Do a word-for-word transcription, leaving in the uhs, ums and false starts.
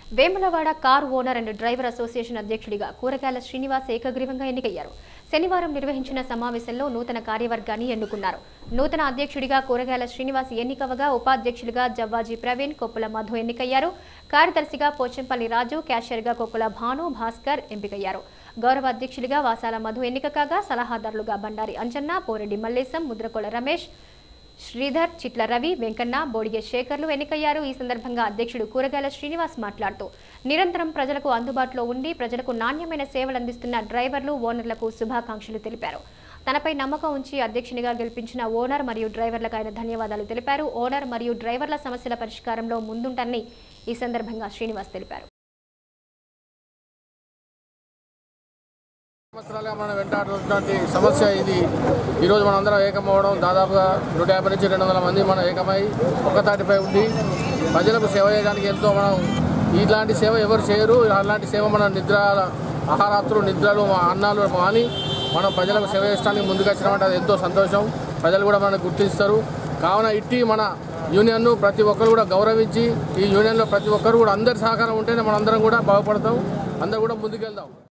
Vemulawada car owner and driver association అధ్యక్షుడిగా కూరగాయల శ్రీనివాస్ ఏకగ్రీవంగా ఎన్నికయ్యారు. శనివారం నిర్వహించిన సమావేశంలో నూతన కార్యవర్గాన్ని ఎన్నుకున్నారు. నూతన అధ్యక్షుడిగా కూరగాయల శ్రీనివాస్ ఎన్నికవగా ఉపాధ్యక్షుడిగా జవ్వాజీ ప్రవీణ్, కొప్పుల మధు ఎన్నికయ్యారు. కార్యదర్శిగా పోచంపల్లి రాజు, క్యాషియర్గా కొక్కుల భాను, భాస్కర్ ఎంపికయ్యారు. గౌరవ అధ్యక్షుడిగా వాసాల మధు ఎన్నిక కాగా సలహాదారులుగా బండారి అంజన్న, పోరెడ్డి మల్లేశం, ముద్రకొల రమేష్, శ్రీధర్, చిట్ల రవి, వెంకన్న, బోడిగే శేఖర్లు ఎన్నికయ్యారు. ఈ సందర్భంగా అధ్యక్షుడు కూరగాయల శ్రీనివాస్ మాట్లాడుతూ నిరంతరం ప్రజలకు అందుబాటులో ఉండి ప్రజలకు నాణ్యమైన సేవలు అందిస్తున్న డ్రైవర్లు, ఓనర్లకు శుభాకాంక్షలు తెలిపారు. తనపై నమ్మకం ఉంచి అధ్యక్షునిగా గెలిపించిన ఓనర్ మరియు డ్రైవర్లకు ఆయన ధన్యవాదాలు తెలిపారు. ఓనర్ మరియు డ్రైవర్ల సమస్యల పరిష్కారంలో ముందుంటారని ఈ సందర్భంగా శ్రీనివాస్ తెలిపారు. సంవత్సరాలుగా మనం వెంటాడుతున్నటువంటి సమస్య ఇది. ఈరోజు మనం అందరం ఏకమవడం, దాదాపుగా నూట యాభై నుంచి రెండు వందల మంది మనం ఏకమై ఒక్కతాటిపై ఉండి ప్రజలకు సేవ చేయడానికి ఎంతో మనం ఇలాంటి సేవ ఎవరు చేయరు. అలాంటి సేవ మన నిద్ర ఆహారాత్రులు నిద్రలు అన్నాలు మాని మనం ప్రజలకు సేవ చేయడానికి ముందుకు వచ్చినామంటే అది ఎంతో సంతోషం. ప్రజలు కూడా మనకు గుర్తిస్తారు. కావున ఇట్టి మన యూనియన్ను ప్రతి ఒక్కరు కూడా గౌరవించి ఈ యూనియన్లో ప్రతి ఒక్కరు కూడా అందరి సహకారం ఉంటేనే మనందరం కూడా బాగుపడతాం. అందరూ కూడా ముందుకెళ్దాం.